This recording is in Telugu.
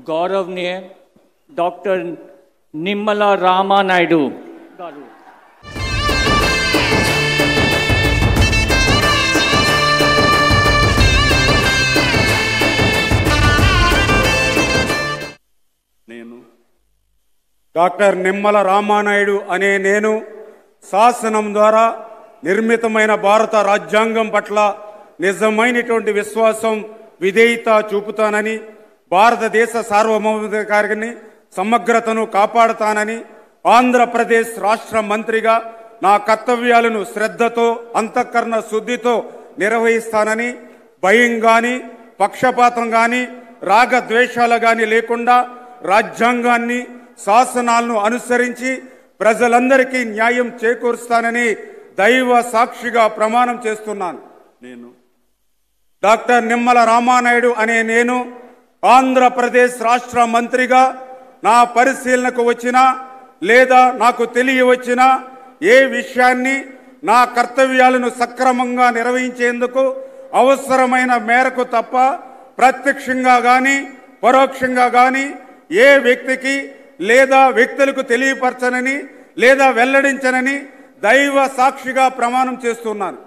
गौरवनीय डॉक्टर निम्मला रामानायडू गारू డాక్టర్ నిమ్మల రామానాయుడు అనే నేను శాసనం ద్వారా నిర్మితమైన భారత రాజ్యాంగం పట్ల నిజమైనటువంటి విశ్వాసం విధేయత చూపుతానని, భారతదేశ సార్వభౌమాధికారాన్ని సమగ్రతను కాపాడుతానని, ఆంధ్రప్రదేశ్ రాష్ట్ర మంత్రిగా నా కర్తవ్యాలను శ్రద్ధతో అంతఃకరణ శుద్ధితో నిర్వహిస్తానని, భయం గాని పక్షపాతం గాని రాగద్వేషాలు గాని లేకుండా రాజ్యాంగాన్ని శాసనాలను అనుసరించి ప్రజలందరికీ న్యాయం చేకూరుస్తానని దైవ సాక్షిగా ప్రమాణం చేస్తున్నాను. నేను డాక్టర్ నిమ్మల రామానాయుడు అనే నేను ఆంధ్రప్రదేశ్ రాష్ట్ర మంత్రిగా నా పరిశీలనకు వచ్చినా లేదా నాకు తెలియవచ్చినా ఏ విషయాన్ని నా కర్తవ్యాలను సక్రమంగా నిర్వహించేందుకు అవసరమైన మేరకు తప్ప ప్రత్యక్షంగా గాని పరోక్షంగా గాని ఏ వ్యక్తికి లేదా వ్యక్తులకు తెలియపరచనని లేదా వెల్లడించనని దైవ సాక్షిగా ప్రమాణం చేస్తున్నాను.